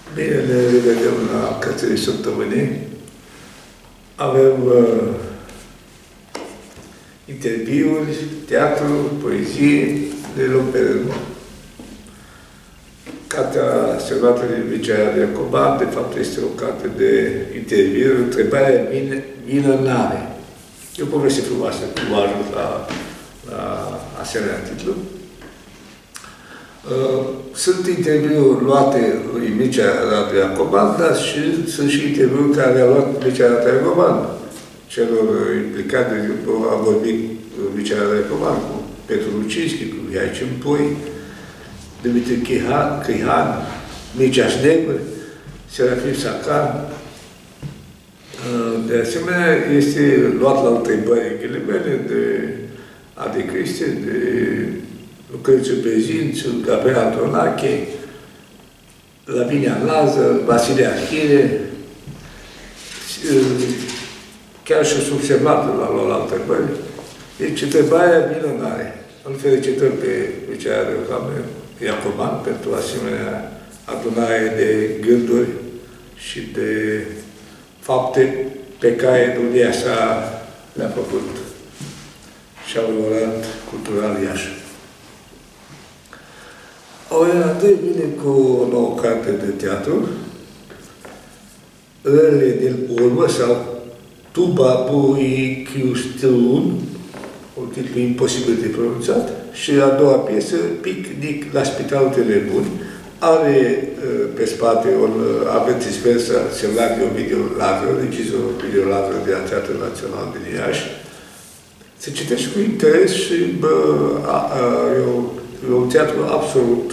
Bine, ne revedem la Cărțile Săptămânii. Avem interviuri, teatru, poezie, le luăm pe rând. Cartea semnată de Mircea Iacoban, de fapt, este o carte de interviuri. Întrebarea milenare. E o poveste frumoasă, cum a ajuns la asemenea titlu. Sunt interviuri luate lui Mircea Iacoban, dar sunt și interviuri care le-a luat Mircea Iacoban. Celor implicați, de exemplu, a vorbit Mircea Iacoban cu Petru Lucinski, cu Mihai Cimpoi, Dumitru Crihan, Mircea Șneguri, Serafim Sacan. De asemenea, este luat la întrebări ghilimele de Adi Cristi, de Lucrăciu Bezințu, Gabriel Antonache, Lavinia Lazar, Vasile Arhire, chiar și subsemnatul l-a luat la întrebări. Deci, întrebarea milenare. Îl felicităm pe Mircea Iacoban pentru asemenea adunare de gânduri și de fapte pe care domnia sa le-a făcut și-a urmat cultural Iași. Andrei vine cu o nouă carte de teatru, Rările din urmă, sau Tuba Bui Chiustun, un titlu imposibil de pronunțat, și a doua piesă, Picnic la Spitalul Telebuni, are pe spate un avertisment semnat de Ovidiu Lazar, regizorul Ovidiu Lazar de la Teatrul Național din Iași. Se citește cu interes și e un teatru absolut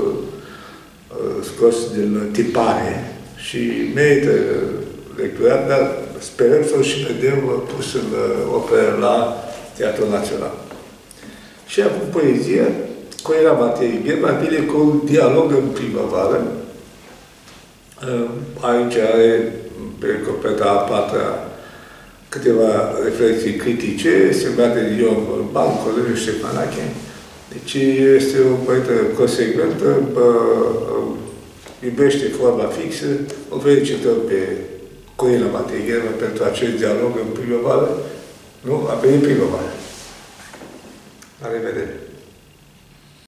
scos din tipare și merită lecturat, dar sperăm să-l și vedem pus în operă la Teatrul Național. Și acum poezia, Coira Matei Gheba vine cu un dialog în primăvară. Aici are pe coperta a patra câteva reflexii critice, semnate de Ion Vorban, Corneliu Ștefanache. Deci este o poetă consecventă, iubește forma fixă. O felicităm pe Coira Matei Gheba pentru acest dialog în primăvară. Nu? A venit primăvară. La revedere!